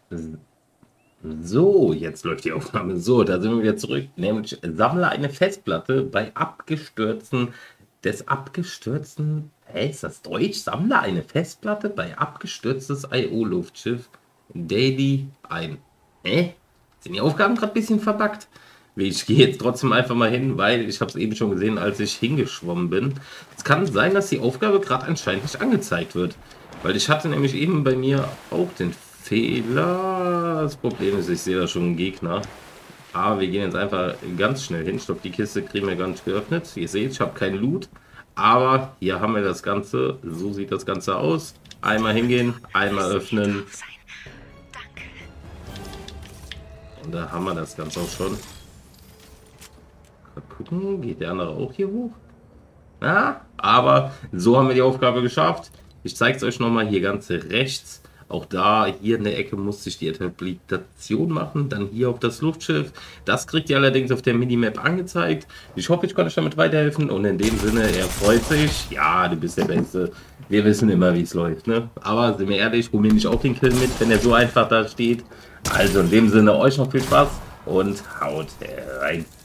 So, jetzt läuft die Aufnahme. So, da sind wir wieder zurück. Nämlich sammle eine Festplatte bei abgestürzten. Hä, ist das Deutsch? Sammle eine Festplatte bei abgestürztes IO-Luftschiff Daily ein. Hä? Sind die Aufgaben gerade ein bisschen verbuggt? Ich gehe jetzt trotzdem einfach mal hin, weil ich habe es eben schon gesehen, als ich hingeschwommen bin. Es kann sein, dass die Aufgabe gerade anscheinend nicht angezeigt wird. Weil ich hatte nämlich eben bei mir auch den Fehler. Das Problem ist, ich sehe da schon einen Gegner. Aber wir gehen jetzt einfach ganz schnell hin. Ich glaube, die Kiste kriegen wir gar nicht geöffnet. Ihr seht, ich habe keinen Loot. Aber hier haben wir das Ganze. So sieht das Ganze aus. Einmal hingehen, einmal öffnen. Und da haben wir das Ganze auch schon. Mal gucken, geht der andere auch hier hoch? Ja, aber so haben wir die Aufgabe geschafft. Ich zeige es euch nochmal hier ganz rechts. Auch da, hier in der Ecke musste ich die Interpretation machen. Dann hier auf das Luftschiff. Das kriegt ihr allerdings auf der Minimap angezeigt. Ich hoffe, ich konnte euch damit weiterhelfen. Und in dem Sinne, er freut sich. Ja, du bist der Beste. Wir wissen immer, wie es läuft, ne? Aber sind wir ehrlich, hol mir nicht auch den Kill mit, wenn er so einfach da steht. Also in dem Sinne, euch noch viel Spaß und haut rein.